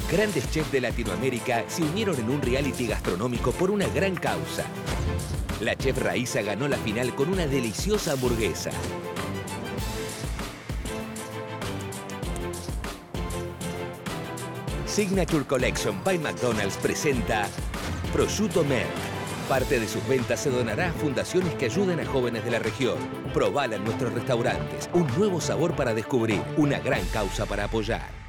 Grandes chefs de Latinoamérica se unieron en un reality gastronómico por una gran causa. La chef Raíza ganó la final con una deliciosa hamburguesa. Signature Collection by McDonald's presenta Prosciutto Merck. Parte de sus ventas se donará a fundaciones que ayuden a jóvenes de la región. Probala en nuestros restaurantes. Un nuevo sabor para descubrir. Una gran causa para apoyar.